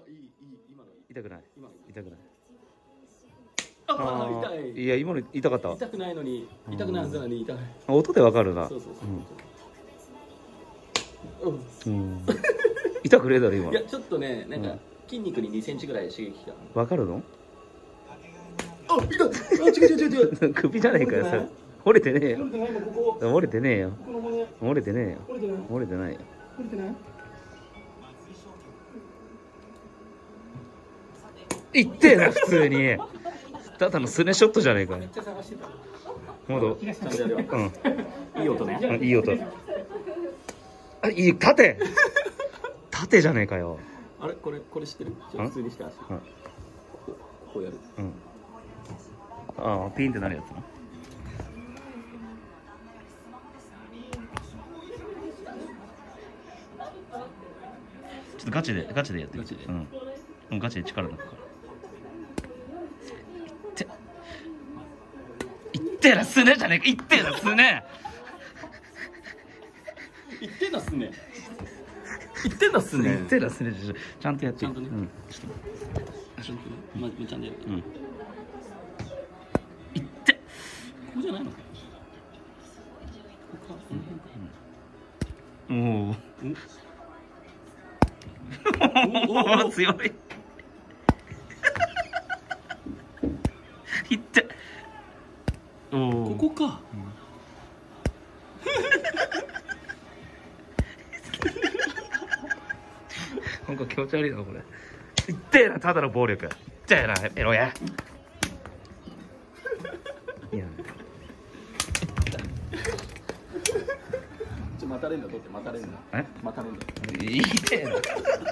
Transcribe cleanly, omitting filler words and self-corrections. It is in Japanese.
今の痛くない。痛くない。 ああ、痛い。 いや、今の痛かった。 痛くないのに、痛くないはずなのに痛い。 音でわかるな。 そうそうそう。痛くねえだろ今。 いや、ちょっとね、なんか筋肉に2センチぐらい刺激が。 わかるの？ あ、痛い。あ、違う。 首じゃねえかよ、それ。折れてねえよ。折れてねえよ。折れてねえよ。折れてないよ。 折れてない？ いってえな、普通に。ただのスネショットじゃねえかよ。 めっちゃ探してた。 ほど。 ちゃんとやるわ。いい音ね。 いい音。あ、いい、縦じゃねえかよ。 あれ、これ知ってる？普通にして足。こうやる。 ああ、ピンってなるやつな。ちょっとガチでやってみて。ガチで力抜くから。いってえな、すねじゃねえか。いってえな、すね。 言ってんだっすね。言ってんだっすね。 言ってえな、すね。ちゃんとやって。 ちゃんとね。ちゃんとね。ちゃんとやる。 いって。 ここじゃないの？ おお、強い。いって。 ここか。 なんか気持ち悪いなこれ。いってえな、ただの暴力。いってえな、エロや。いや。 また連打取って、また連打。 え？ また連打。 いいてえな。